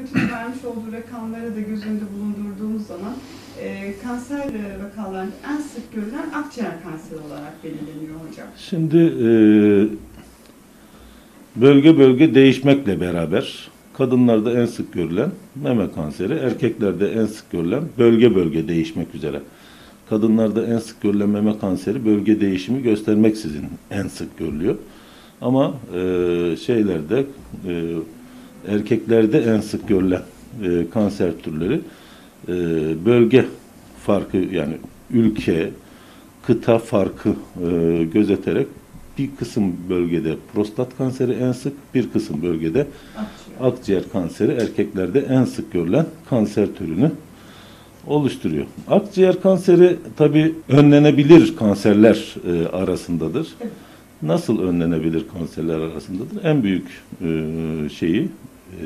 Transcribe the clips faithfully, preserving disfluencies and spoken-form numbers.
Örgütü'nün vermiş olduğu rakamları da göz önünde bulundurduğumuz zaman e, kanser vakalarında en sık görülen akciğer kanseri olarak belirleniyor hocam. Şimdi e, bölge bölge değişmekle beraber kadınlarda en sık görülen meme kanseri, erkeklerde en sık görülen bölge bölge değişmek üzere. Kadınlarda en sık görülen meme kanseri bölge değişimi göstermeksizin en sık görülüyor. Ama e, şeylerde e, erkeklerde en sık görülen e, kanser türleri e, bölge farkı, yani ülke, kıta farkı e, gözeterek bir kısım bölgede prostat kanseri en sık, bir kısım bölgede akciğer, akciğer kanseri erkeklerde en sık görülen kanser türünü oluşturuyor. Akciğer kanseri tabii önlenebilir kanserler e, arasındadır. Evet. Nasıl önlenebilir kanserler arasındadır? En büyük e, şeyi e,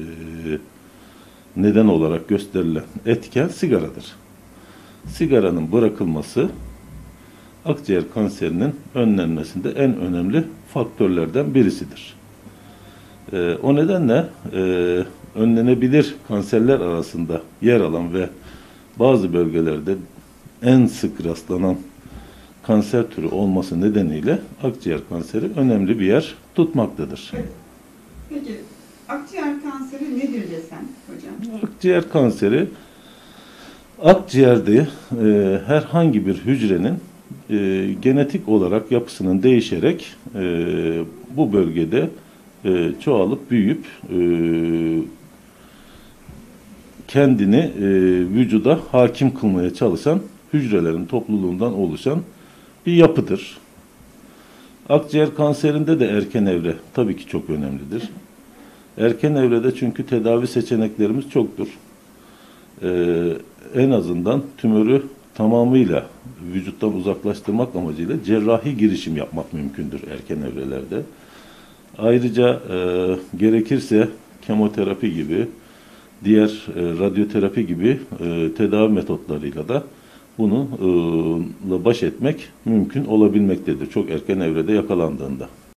neden olarak gösterilen etken sigaradır. Sigaranın bırakılması akciğer kanserinin önlenmesinde en önemli faktörlerden birisidir. E, o nedenle e, önlenebilir kanserler arasında yer alan ve bazı bölgelerde en sık rastlanan kanser türü olması nedeniyle akciğer kanseri önemli bir yer tutmaktadır. Evet. Peki akciğer kanseri nedir desem hocam? Akciğer kanseri akciğerde e, herhangi bir hücrenin e, genetik olarak yapısının değişerek e, bu bölgede e, çoğalıp büyüyüp e, kendini e, vücuda hakim kılmaya çalışan hücrelerin topluluğundan oluşan bir yapıdır. Akciğer kanserinde de erken evre tabii ki çok önemlidir. Erken evrede çünkü tedavi seçeneklerimiz çoktur. Ee, en azından tümörü tamamıyla vücuttan uzaklaştırmak amacıyla cerrahi girişim yapmak mümkündür erken evrelerde. Ayrıca e, gerekirse kemoterapi gibi, diğer e, radyoterapi gibi e, tedavi metotlarıyla da bununla baş etmek mümkün olabilmektedir çok erken evrede yakalandığında.